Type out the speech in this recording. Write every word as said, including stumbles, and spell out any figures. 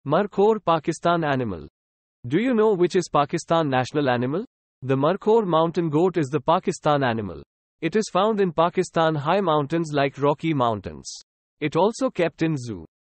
Markhor Pakistan animal. Do you know which is Pakistan national animal? The markhor mountain goat is the Pakistan animal. It is found in Pakistan high mountains like Rocky Mountains. It also kept in zoo.